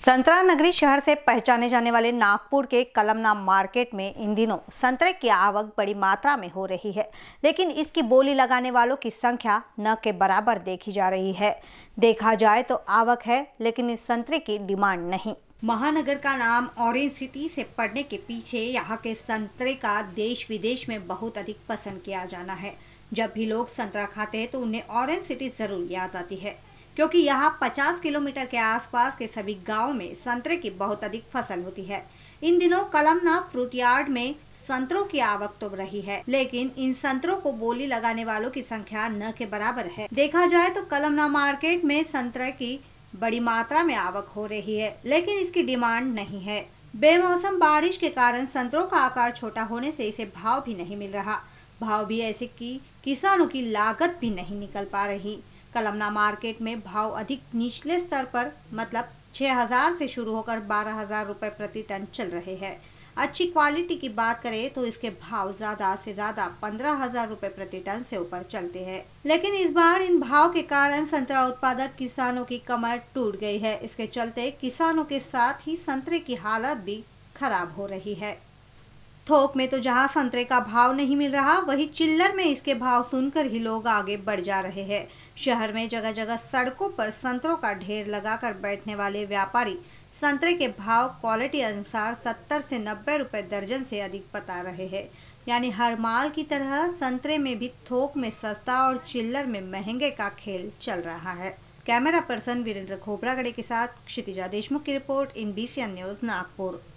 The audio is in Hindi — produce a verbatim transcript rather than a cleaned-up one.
संतरा नगरी शहर से पहचाने जाने वाले नागपुर के कलमना मार्केट में इन दिनों संतरे की आवक बड़ी मात्रा में हो रही है, लेकिन इसकी बोली लगाने वालों की संख्या न के बराबर देखी जा रही है। देखा जाए तो आवक है, लेकिन इस संतरे की डिमांड नहीं। महानगर का नाम ऑरेंज सिटी से पड़ने के पीछे यहाँ के संतरे का देश विदेश में बहुत अधिक पसंद किया जाना है। जब भी लोग संतरा खाते हैं तो उन्हें ऑरेंज सिटी जरूर याद आती है, क्योंकि यहाँ पचास किलोमीटर के आसपास के सभी गांवों में संतरे की बहुत अधिक फसल होती है। इन दिनों कलमना फ्रूट यार्ड में संतरों की आवक तो रही है, लेकिन इन संतरों को बोली लगाने वालों की संख्या न के बराबर है। देखा जाए तो कलमना मार्केट में संतरे की बड़ी मात्रा में आवक हो रही है, लेकिन इसकी डिमांड नहीं है। बेमौसम बारिश के कारण संतरों का आकार छोटा होने से इसे भाव भी नहीं मिल रहा। भाव भी ऐसे कि किसानों की लागत भी नहीं निकल पा रही। कलमना मार्केट में भाव अधिक निचले स्तर पर मतलब छह हज़ार से शुरू होकर बारह हज़ार रुपए प्रति टन चल रहे हैं। अच्छी क्वालिटी की बात करें तो इसके भाव ज्यादा से ज्यादा पंद्रह हज़ार रुपए प्रति टन से ऊपर चलते हैं। लेकिन इस बार इन भाव के कारण संतरा उत्पादक किसानों की कमर टूट गई है। इसके चलते किसानों के साथ ही संतरे की हालत भी खराब हो रही है। थोक में तो जहां संतरे का भाव नहीं मिल रहा, वहीं चिल्लर में इसके भाव सुनकर ही लोग आगे बढ़ जा रहे हैं। शहर में जगह जगह सड़कों पर संतरों का ढेर लगाकर बैठने वाले व्यापारी संतरे के भाव क्वालिटी अनुसार सत्तर से नब्बे रुपए दर्जन से अधिक बता रहे हैं। यानी हर माल की तरह संतरे में भी थोक में सस्ता और चिल्लर में महंगे का खेल चल रहा है। कैमरा पर्सन वीरेंद्र खोबरागड़े के साथ क्षितिजा देशमुख की रिपोर्ट, इन B C N news Nagpur.